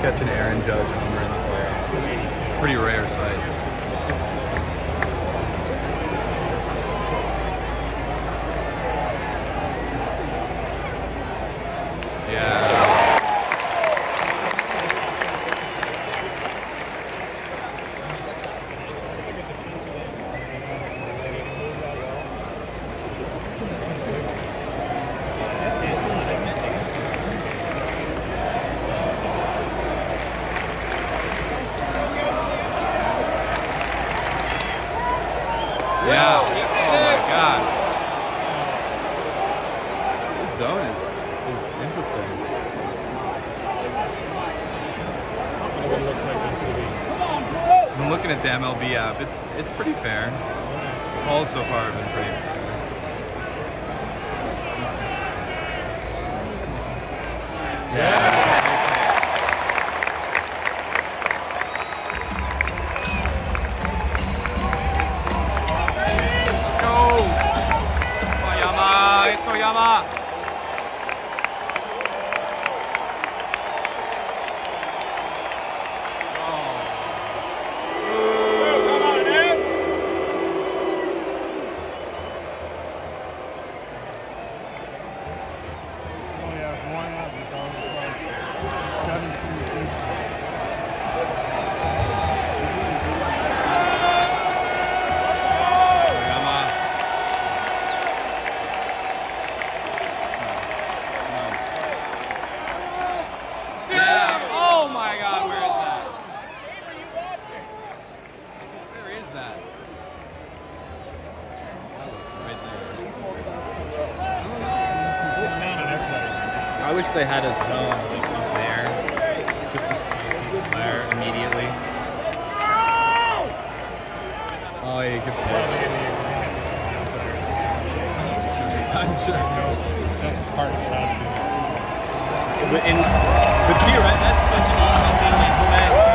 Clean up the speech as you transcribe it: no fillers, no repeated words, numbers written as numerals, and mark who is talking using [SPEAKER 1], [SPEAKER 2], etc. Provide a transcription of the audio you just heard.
[SPEAKER 1] catch an Aaron Judge homer in the playoffs. Pretty rare sight. Yeah. Oh my God. This zone is interesting.
[SPEAKER 2] What it looks like on TV.
[SPEAKER 1] I'm looking at the MLB app. It's pretty fair. Calls so far have been pretty fair. Yeah. Toyama.
[SPEAKER 3] I wish they had a zone like up there, just to scout the player immediately. Oh yeah, good pitch. I'm sure.
[SPEAKER 2] Parks allowed to do that.
[SPEAKER 3] But you're right, that's such an easy thing to implement.